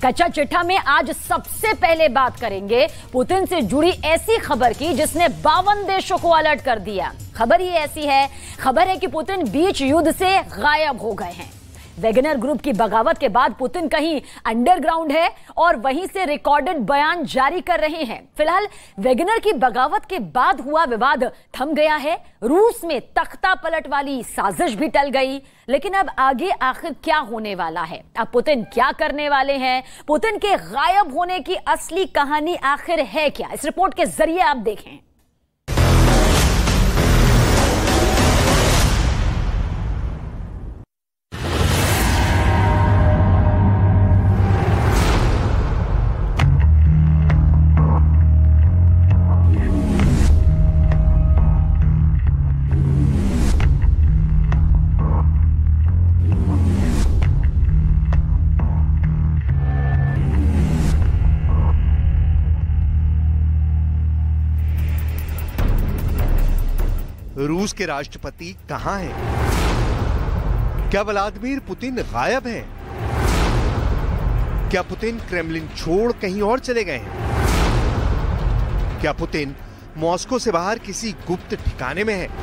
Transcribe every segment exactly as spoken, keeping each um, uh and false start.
कच्चा चिट्ठा में आज सबसे पहले बात करेंगे पुतिन से जुड़ी ऐसी खबर की जिसने बावन देशों को अलर्ट कर दिया। खबर ही ऐसी है, खबर है कि पुतिन बीच युद्ध से गायब हो गए हैं। वैगनर ग्रुप की बगावत के बाद पुतिन कहीं अंडरग्राउंड है और वहीं से रिकॉर्डेड बयान जारी कर रहे हैं। फिलहाल वैगनर की बगावत के बाद हुआ विवाद थम गया है। रूस में तख्ता पलट वाली साजिश भी टल गई, लेकिन अब आगे आखिर क्या होने वाला है? अब पुतिन क्या करने वाले हैं? पुतिन के गायब होने की असली कहानी आखिर है क्या? इस रिपोर्ट के जरिए आप देखें। रूस के राष्ट्रपति कहां हैं? क्या व्लादिमीर पुतिन गायब हैं? क्या पुतिन क्रेमलिन छोड़ कहीं और चले गए हैं? क्या पुतिन मॉस्को से बाहर किसी गुप्त ठिकाने में है?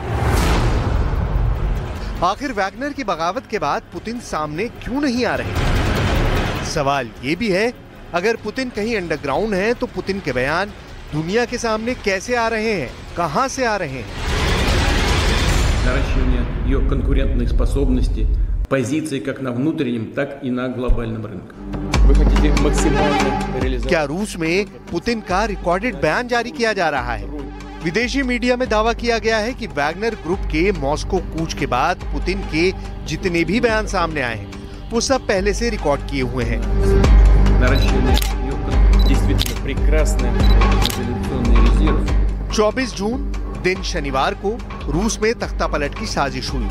आखिर वैगनर की बगावत के बाद पुतिन सामने क्यों नहीं आ रहे? सवाल यह भी है, अगर पुतिन कहीं अंडरग्राउंड है तो पुतिन के बयान दुनिया के सामने कैसे आ रहे हैं, कहां से आ रहे हैं? наращивание ее конкурентных способностей, позиций как на внутреннем, так и на глобальном рынке. Вы хотите максимально реализовать? क्या रूस में पुतिन का रिकॉर्डेड बयान जारी किया जा रहा है? विदेशी मीडिया में दावा किया गया है कि वैगनर ग्रुप के मॉस्को कूच के बाद पुतिन के जितने भी बयान सामने आए हैं वो सब पहले से रिकॉर्ड किए हुए हैं। наращивание ее действительно прекрасный революционный резерв. चौबीस जून दिन शनिवार को रूस में तख्ता पलट की साजिश हुई।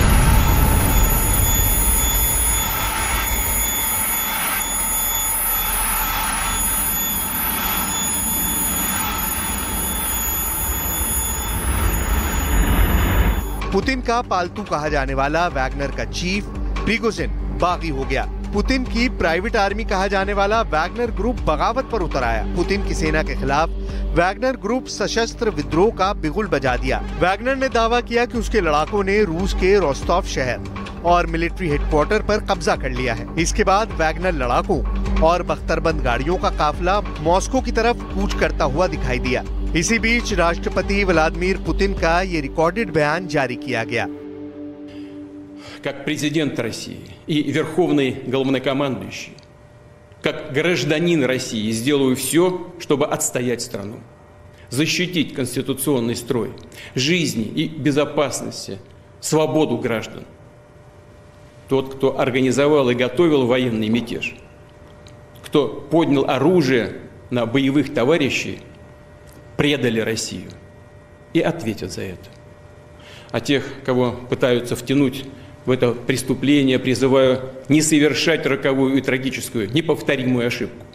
पुतिन का पालतू कहा जाने वाला वैगनर का चीफ प्रिगोजिन बागी हो गया। पुतिन की प्राइवेट आर्मी कहा जाने वाला वैगनर ग्रुप बगावत पर उतर आया। पुतिन की सेना के खिलाफ वैगनर ग्रुप सशस्त्र विद्रोह का बिगुल बजा दिया। वैगनर ने दावा किया कि उसके लड़ाकों ने रूस के रोस्टोव शहर और मिलिट्री हेडक्वार्टर पर कब्जा कर लिया है। इसके बाद वैगनर लड़ाकों और बख्तरबंद गाड़ियों का काफिला मॉस्को की तरफ कूच करता हुआ दिखाई दिया। इसी बीच राष्ट्रपति व्लादिमीर पुतिन का ये रिकॉर्डेड बयान जारी किया गया। Как президент России и верховный главнокомандующий, как гражданин России сделаю все, чтобы отстоять страну, защитить конституционный строй, жизни и безопасности, свободу граждан. Тот, кто организовал и готовил военный мятеж, кто поднял оружие на боевых товарищей, предали Россию и ответят за это. А тех, кого пытаются втянуть в это преступление, призываю не совершать роковую и трагическую, неповторимую ошибку.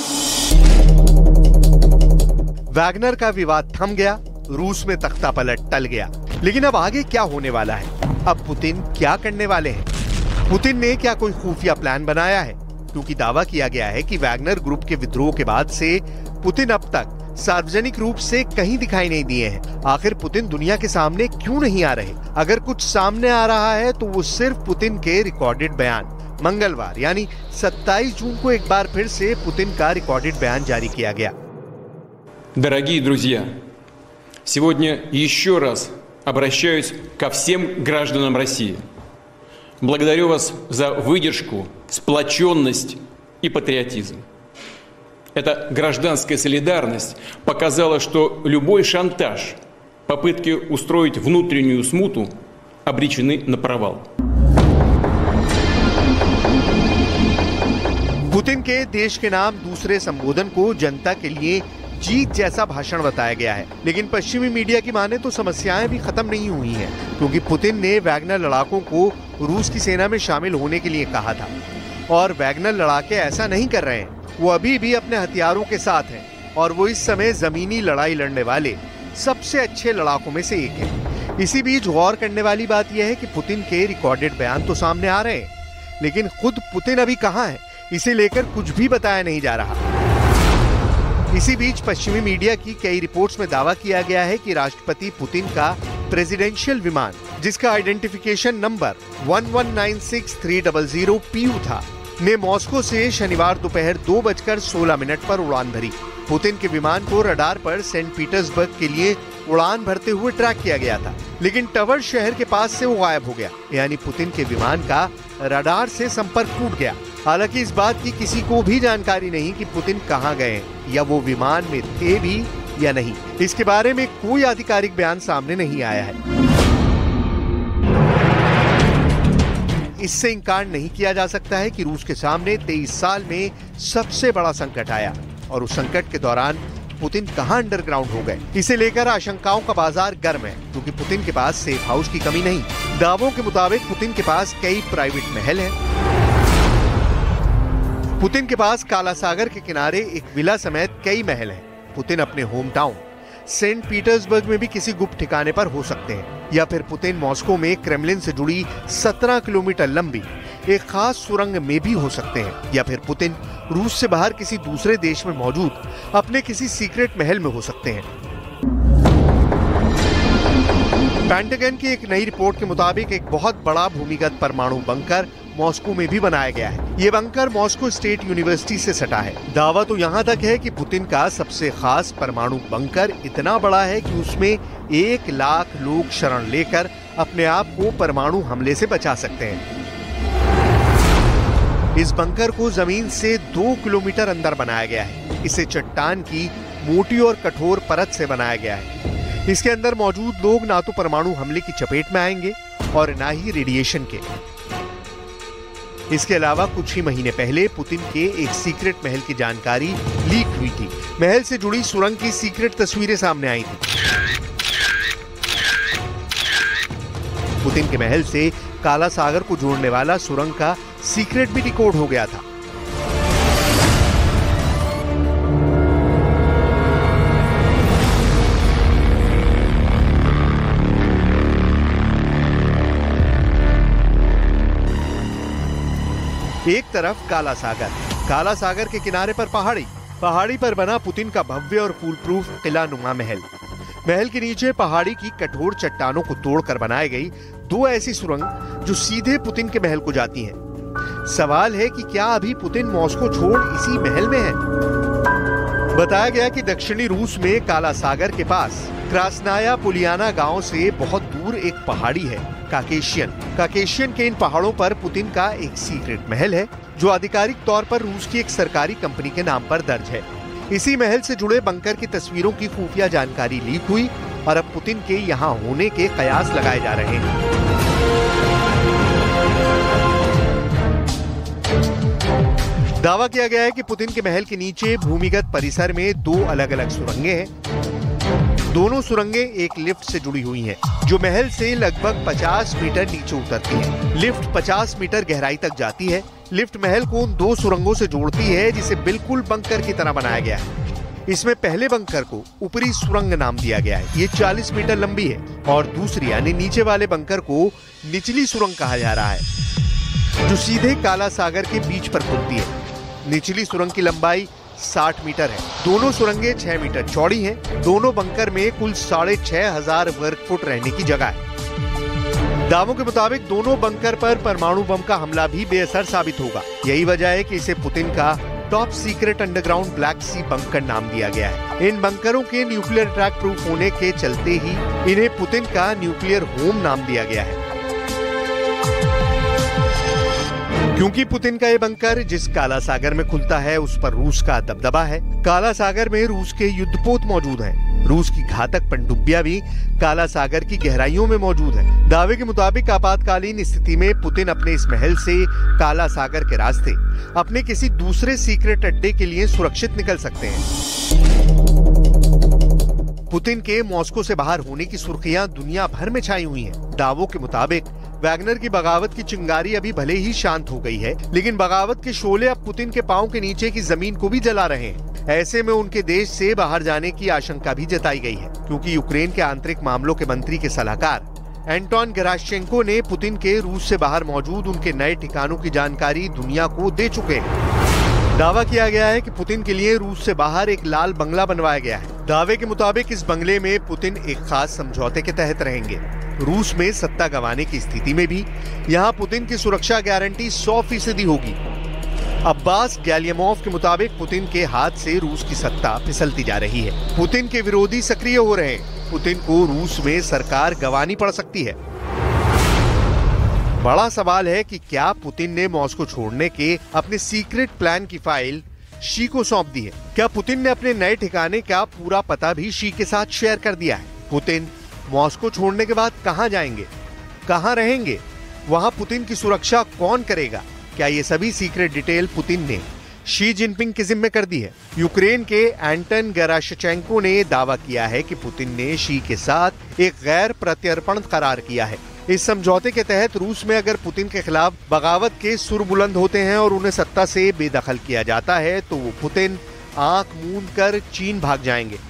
वैगनर का विवाद थम गया, रूस में तख्ता पलट टल गया, लेकिन अब आगे क्या होने वाला है? अब पुतिन क्या करने वाले हैं? पुतिन ने क्या कोई खुफिया प्लान बनाया है? क्योंकि दावा किया गया है कि वैगनर ग्रुप के विद्रोह के बाद से पुतिन अब तक सार्वजनिक रूप से कहीं दिखाई नहीं दिए हैं। आखिर पुतिन दुनिया के सामने क्यों नहीं आ रहे? अगर कुछ सामने आ रहा है तो वो सिर्फ पुतिन के रिकॉर्डेड बयान। मंगलवार यानी सत्ताईस जून को एक बार फिर से पुतिन का रिकॉर्डेड बयान जारी किया गया। Дорогие друзья, сегодня еще раз обращаюсь ко всем гражданам России. Благодарю вас за выдержку, сплоченность и патриотизм. Эта гражданская солидарность показала, что любой шантаж, попытки устроить внутреннюю смуту обречены на провал. पुतिन के देश के नाम दूसरे संबोधन को जनता के लिए जीत जैसा भाषण बताया गया है, लेकिन पश्चिमी मीडिया की माने तो समस्याएं भी खत्म नहीं हुई हैं, क्योंकि पुतिन ने वैगनर लड़ाकों को रूस की सेना में शामिल होने के लिए कहा था और वैगनर लड़ाके ऐसा नहीं कर रहे हैं। वो अभी भी अपने हथियारों के साथ हैं और वो इस समय जमीनी लड़ाई लड़ने वाले सबसे अच्छे लड़ाकों में से एक है। इसी बीच गौर करने वाली बात यह है कि पुतिन के रिकॉर्डेड बयान तो सामने आ रहे हैं, लेकिन खुद पुतिन अभी कहाँ है, इसे लेकर कुछ भी बताया नहीं जा रहा। इसी बीच पश्चिमी मीडिया की कई रिपोर्ट्स में दावा किया गया है कि राष्ट्रपति पुतिन का प्रेसिडेंशियल विमान, जिसका identification number one one nine six three zero zero P U था, ने मॉस्को से शनिवार दोपहर दो बजकर सोलह मिनट पर उड़ान भरी। पुतिन के विमान को रडार पर सेंट पीटर्सबर्ग के लिए उड़ान भरते हुए ट्रैक किया गया था, लेकिन टवर शहर के पास से वो गायब हो गया, यानी पुतिन के विमान का रडार से संपर्क टूट गया। हालांकि इस बात की किसी को भी जानकारी नहीं कि पुतिन कहां गए या वो विमान में थे भी या नहीं। इसके बारे में कोई आधिकारिक बयान सामने नहीं आया है। इससे इनकार नहीं किया जा सकता है कि रूस के सामने तेईस साल में सबसे बड़ा संकट आया और उस संकट के दौरान पुतिन कहां अंडरग्राउंड हो गए। इसे लेकर आशंकाओं का बाजार गर्म है, क्योंकि पुतिन के पास सेफ हाउस की कमी नहीं। दावों के मुताबिक पुतिन के पास कई प्राइवेट महल हैं। पुतिन के पास काला सागर के किनारे एक विला समेत कई महल हैं। पुतिन अपने होम टाउन सेंट पीटर्सबर्ग में भी किसी गुप्त ठिकाने पर हो सकते हैं, या फिर पुतिन मॉस्को में क्रेमलिन से जुड़ी सत्रह किलोमीटर लंबी एक खास सुरंग में भी हो सकते हैं, या फिर पुतिन रूस से बाहर किसी दूसरे देश में मौजूद अपने किसी सीक्रेट महल में हो सकते हैं। पेंटागन की एक नई रिपोर्ट के मुताबिक एक बहुत बड़ा भूमिगत परमाणु बंकर मॉस्को में भी बनाया गया है। ये बंकर मॉस्को स्टेट यूनिवर्सिटी से सटा है। दावा तो यहाँ तक है कि पुतिन का सबसे खास परमाणु बंकर इतना बड़ा है कि उसमें एक लाख लोग शरण लेकर अपने आप को परमाणु हमले से बचा सकते हैं। इस बंकर को जमीन से दो किलोमीटर अंदर बनाया गया है। इसे चट्टान की मोटी और कठोर परत से बनाया गया है। इसके अंदर मौजूद लोग ना तो परमाणु हमले की चपेट में आएंगे और ना ही रेडिएशन के। इसके अलावा कुछ ही महीने पहले पुतिन के एक सीक्रेट महल की जानकारी लीक हुई थी। महल से जुड़ी सुरंग की सीक्रेट तस्वीरें सामने आई थी। पुतिन के महल से काला सागर को जोड़ने वाला सुरंग का सीक्रेट भी डिकोड हो गया था। एक तरफ काला सागर, काला सागर के किनारे पर पहाड़ी, पहाड़ी पर बना पुतिन का भव्य और फूल प्रूफ किला नुमा महल। महल के नीचे पहाड़ी की कठोर चट्टानों को तोड़कर बनाई गई दो ऐसी सुरंग जो सीधे पुतिन के महल को जाती हैं। सवाल है कि क्या अभी पुतिन मॉस्को छोड़ इसी महल में है? बताया गया कि दक्षिणी रूस में काला सागर के पास क्रास्नाया पुलियाना गांव से बहुत दूर एक पहाड़ी है, काकेशियन। काकेशियन के इन पहाड़ों पर पुतिन का एक सीक्रेट महल है, जो आधिकारिक तौर पर रूस की एक सरकारी कंपनी के नाम पर दर्ज है। इसी महल से जुड़े बंकर की तस्वीरों की खुफिया जानकारी लीक हुई और अब पुतिन के यहाँ होने के कयास लगाए जा रहे हैं। दावा किया गया है कि पुतिन के महल के नीचे भूमिगत परिसर में दो अलग अलग सुरंगें हैं। दोनों सुरंगें एक लिफ्ट से जुड़ी हुई हैं, जो महल से लगभग पचास मीटर नीचे उतरती है। लिफ्ट पचास मीटर गहराई तक जाती है। लिफ्ट महल को उन दो सुरंगों से जोड़ती है, जिसे बिल्कुल बंकर की तरह बनाया गया है। इसमें पहले बंकर को ऊपरी सुरंग नाम दिया गया है। ये चालीस मीटर लंबी है और दूसरी यानी नीचे वाले बंकर को निचली सुरंग कहा जा रहा है, जो सीधे काला सागर के बीच पर खुलती है। निचली सुरंग की लंबाई साठ मीटर है। दोनों सुरंगें छह मीटर चौड़ी हैं। दोनों बंकर में कुल साढ़े छह हजार वर्ग फुट रहने की जगह है। दावों के मुताबिक दोनों बंकर पर परमाणु बम का हमला भी बेअसर साबित होगा। यही वजह है कि इसे पुतिन का top secret underground Black Sea bunker नाम दिया गया है। इन बंकरों के न्यूक्लियर अटैक प्रूफ होने के चलते ही इन्हें पुतिन का न्यूक्लियर होम नाम दिया गया है। क्योंकि पुतिन का ये बंकर जिस काला सागर में खुलता है, उस पर रूस का दबदबा है। काला सागर में रूस के युद्धपोत मौजूद हैं। रूस की घातक पनडुब्बियां भी काला सागर की गहराइयों में मौजूद है। दावे के मुताबिक आपातकालीन स्थिति में पुतिन अपने इस महल से काला सागर के रास्ते अपने किसी दूसरे सीक्रेट अड्डे के लिए सुरक्षित निकल सकते हैं। पुतिन के मॉस्को से बाहर होने की सुर्खियां दुनिया भर में छाई हुई हैं। दावों के मुताबिक वैगनर की बगावत की चिंगारी अभी भले ही शांत हो गई है, लेकिन बगावत के शोले अब पुतिन के पांव के नीचे की जमीन को भी जला रहे हैं। ऐसे में उनके देश से बाहर जाने की आशंका भी जताई गई है, क्योंकि यूक्रेन के आंतरिक मामलों के मंत्री के सलाहकार एंटोन गेराश्चेंको ने पुतिन के रूस से बाहर मौजूद उनके नए ठिकानों की जानकारी दुनिया को दे चुके हैं। दावा किया गया है कि पुतिन के लिए रूस से बाहर एक लाल बंगला बनवाया गया है। दावे के मुताबिक इस बंगले में पुतिन एक खास समझौते के तहत रहेंगे। रूस में सत्ता गंवाने की स्थिति में भी यहाँ पुतिन की सुरक्षा गारंटी सौ फीसदी होगी। अब्बास गैलियमोव के मुताबिक पुतिन के हाथ से रूस की सत्ता फिसलती जा रही है। पुतिन के विरोधी सक्रिय हो रहे हैं। पुतिन को रूस में सरकार गंवानी पड़ सकती है। बड़ा सवाल है कि क्या पुतिन ने मॉस्को छोड़ने के अपने सीक्रेट प्लान की फाइल शी को सौंप दी है? क्या पुतिन ने अपने नए ठिकाने का पूरा पता भी शी के साथ शेयर कर दिया है? पुतिन मॉस्को छोड़ने के बाद कहां जाएंगे, कहां रहेंगे, वहां पुतिन की सुरक्षा कौन करेगा? क्या ये सभी सीक्रेट डिटेल पुतिन ने शी जिनपिंग के जिम्मे कर दी है? यूक्रेन के एंटन गेराशचेंको ने दावा किया है कि पुतिन ने शी के साथ एक गैर प्रत्यर्पण करार किया है। इस समझौते के तहत रूस में अगर पुतिन के खिलाफ बगावत के सुर बुलंद होते हैं और उन्हें सत्ता से बेदखल किया जाता है तो वो पुतिन आंख मूंद कर चीन भाग जाएंगे।